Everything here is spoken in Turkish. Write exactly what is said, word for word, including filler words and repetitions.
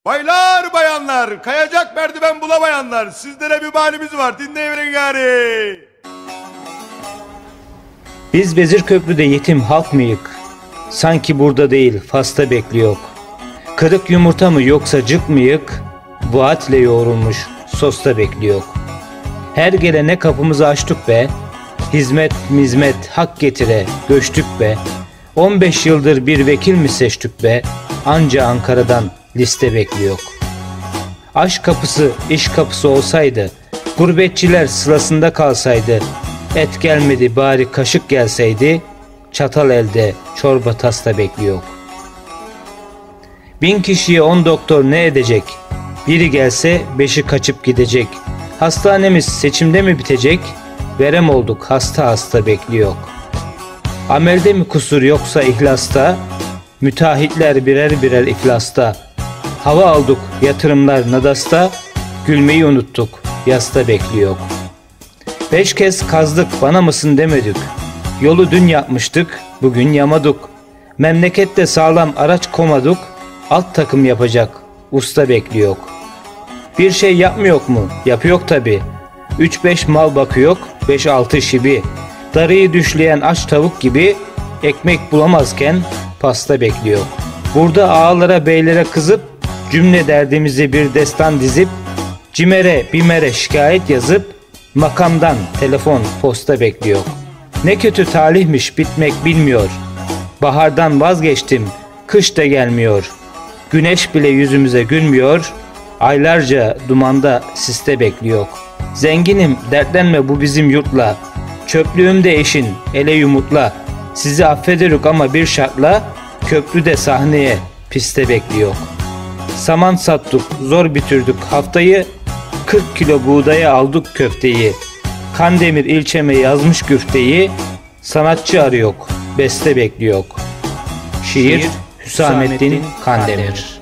Baylar bayanlar, kayacak merdiven bulamayanlar, sizlere bir halimiz var, dinleyin gari. Biz Vezirköprü'de yetim halk mıyık? Sanki burada değil, Fas'ta bekliyor. Kırık yumurta mı yoksa cık mıyık? Vaatle yoğrulmuş sosta bekliyor. Her gelene kapımızı açtık be. Hizmet mizmet hak getire göçtük be. on beş yıldır bir vekil mi seçtük be? Anca Ankara'dan liste bekliyor. Aşk kapısı iş kapısı olsaydı, gurbetçiler sırasında kalsaydı, et gelmedi bari kaşık gelseydi, çatal elde çorba tasta bekliyor. Bin kişiye on doktor ne edecek? Biri gelse beşi kaçıp gidecek. Hastanemiz seçimde mi bitecek? Verem olduk hasta hasta bekliyor. Amelde mi kusur yoksa ihlasta? Müteahhitler birer birer iflasta. Hava aldık yatırımlar nadasta. Gülmeyi unuttuk yasta bekliyor. Beş kez kazdık bana mısın demedik. Yolu dün yapmıştık bugün yamadık. Memlekette sağlam araç komadık. Alt takım yapacak usta bekliyor. Bir şey yapmıyor mu? Yapıyor tabi. Üç beş mal bakıyor, beş altı şibi. Darıyı düşleyen aç tavuk gibi ekmek bulamazken pasta bekliyor. Burada ağalara beylere kızıp cümle derdimizi bir destan dizip cimere bimere şikayet yazıp makamdan telefon posta bekliyor. Ne kötü talihmiş bitmek bilmiyor. Bahardan vazgeçtim kış da gelmiyor. Güneş bile yüzümüze gülmüyor. Aylarca dumanda siste bekliyor. Zenginim dertlenme bu bizim yurtla. Çöplüğümde eşin ele yumurtla. Sizi affederük ama bir şartla. Köprüde sahneye piste bekliyor. Saman sattık zor bitirdik haftayı. kırk kilo buğdaya aldık köfteyi. Kandemir ilçeme yazmış güfteyi. Sanatçı arıyor beste bekliyor. Şiir Hüsamettin Kandemir.